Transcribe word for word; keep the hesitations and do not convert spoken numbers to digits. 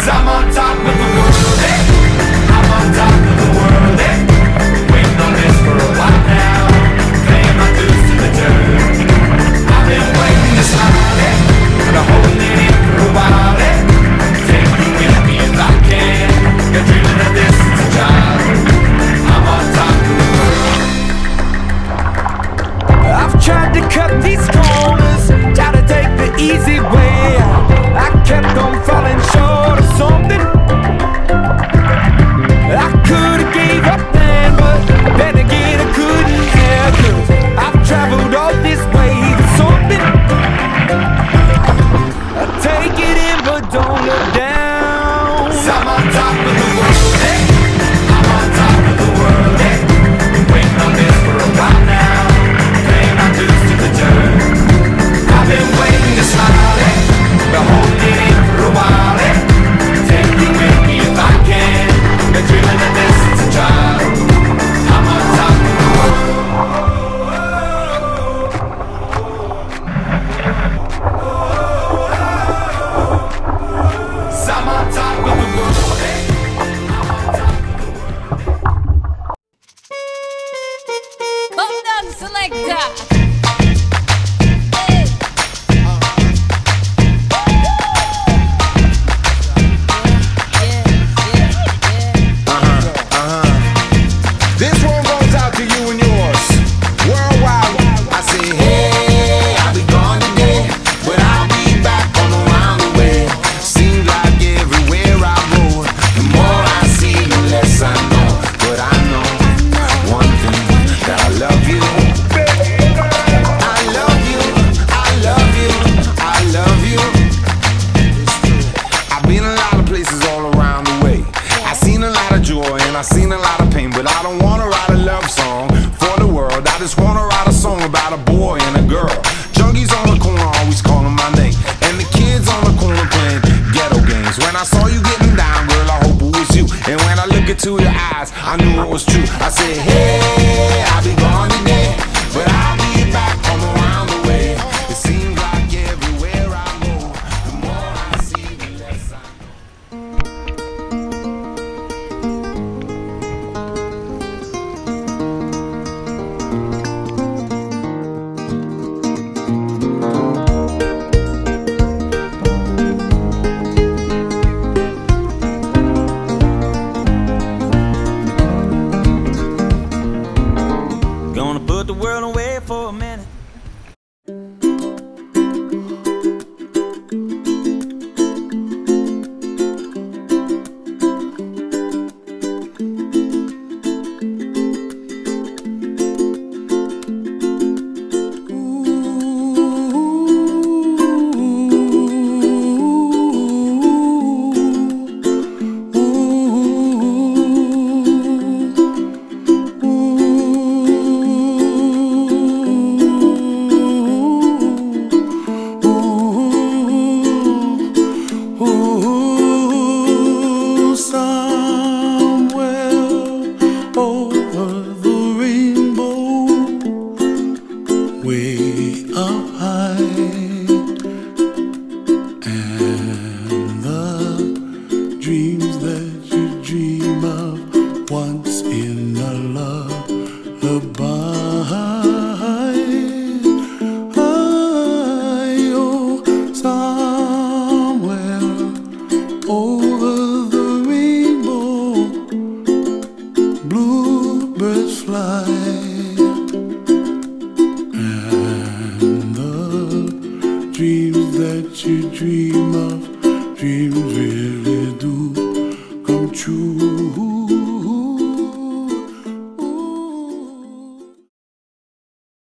I'm on top of the world, eh? I'm on top of the world, eh? Waiting on this for a while now, paying my dues to the dirt. I've been waiting to smile, eh? But I'm holding it in for a while, eh? Take me with me if I can. Been dreaming of this since a child. I'm on top of the world. I've tried to cut these corners, tried to take the easy way out. I kept on falling short of something. I could've gave up then, but then again I couldn't have, 'cause I've traveled all this way for something. I take it in but don't look down. 'Cause I'm on top of the world, eh? I'm on top of the world, eh? Waiting on this for a while now, paying my dues to the dirt. I've been waiting to smile, eh? But holding it in for a while, eh? Take me with me if I can. Been dreaming of this since a child. I'm on top of the world. I'm on top of the world, eh? I'm on top of the world. Come down, selector. I've seen a lot of pain, but I don't wanna write a love song for the world. I just wanna write a song about a boy and a girl. Junkies on the corner always calling my name, and the kids on the corner playing ghetto games. When I saw you getting down, girl, I hope it was you. And when I look into your eyes, I knew it was true. I said, hey, I'll be gone today, but I'll be back from around the way. It seems like everywhere I go, the more I see, the less I know. Gonna put the world away for a minute. Dreams that you dream of, dreams really